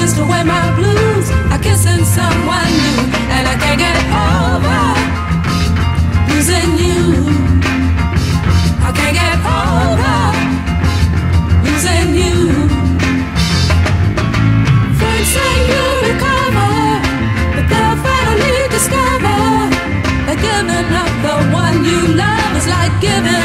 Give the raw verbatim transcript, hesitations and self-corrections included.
kissed away my blues. I'm kissing someone new, and I can't get over losing you. I can't get over losing you. Friends say you recover, but they'll finally discover that giving up the one you love is like giving